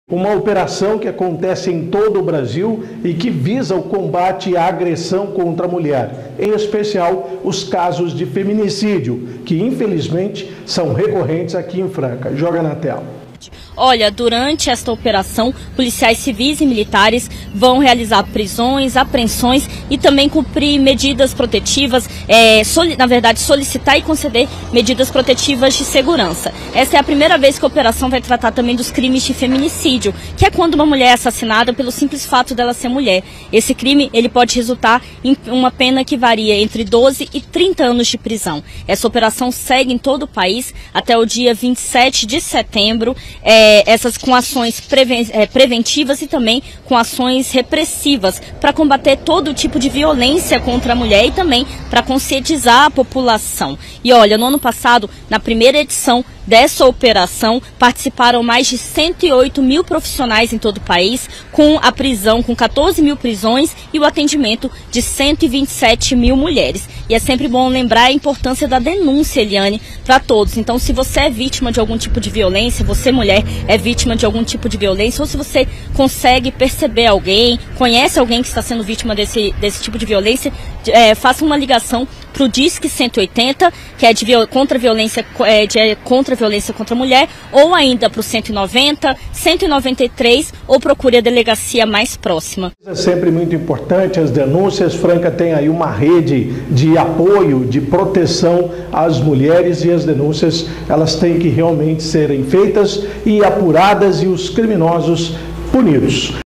Uma operação que acontece em todo o Brasil e que visa o combate à agressão contra a mulher, em especial os casos de feminicídio, que infelizmente são recorrentes aqui em Franca. Joga na tela. Olha, durante esta operação, policiais civis e militares vão realizar prisões, apreensões e também cumprir medidas protetivas, na verdade solicitar e conceder medidas protetivas de segurança. Essa é a primeira vez que a operação vai tratar também dos crimes de feminicídio, que é quando uma mulher é assassinada pelo simples fato dela ser mulher. Esse crime ele pode resultar em uma pena que varia entre 12 e 30 anos de prisão. Essa operação segue em todo o país até o dia 27 de setembro. Essas com ações preventivas e também com ações repressivas para combater todo tipo de violência contra a mulher e também para conscientizar a população. E olha, no ano passado, na primeira edição dessa operação, participaram mais de 108 mil profissionais em todo o país, com a prisão, com 14 mil prisões e o atendimento de 127 mil mulheres. E é sempre bom lembrar a importância da denúncia, Eliane, para todos. Então, se você é vítima de algum tipo de violência, você, mulher, é vítima de algum tipo de violência, ou se você consegue perceber alguém, conhece alguém que está sendo vítima desse tipo de violência, faça uma ligação para o Disque 180, que é contra a violência contra a mulher, ou ainda para o 190, 193, ou procure a delegacia mais próxima. É sempre muito importante as denúncias. Franca tem aí uma rede de apoio, de proteção às mulheres, e as denúncias elas têm que realmente serem feitas e apuradas e os criminosos punidos.